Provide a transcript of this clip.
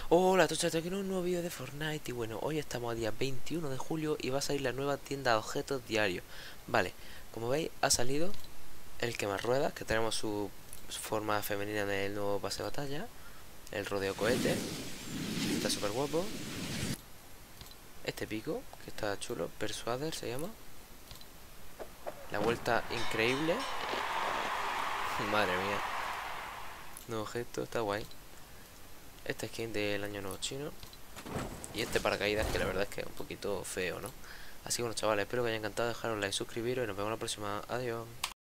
Hola, todos, estoy aquí en un nuevo vídeo de Fortnite. Y bueno, hoy estamos a día 21 de julio y va a salir la nueva tienda de objetos diarios. Vale, como veis ha salido el quemarruedas, que tenemos su forma femenina en el nuevo pase de batalla. El rodeo cohete, que está súper guapo. Este pico, que está chulo, Persuader se llama. La vuelta increíble. Madre mía. Nuevo objeto, está guay. Este skin del año nuevo chino. Y este paracaídas, que la verdad es que es un poquito feo, ¿no? Así que bueno, chavales, espero que os haya encantado. Dejaros like, suscribiros y nos vemos la próxima. Adiós.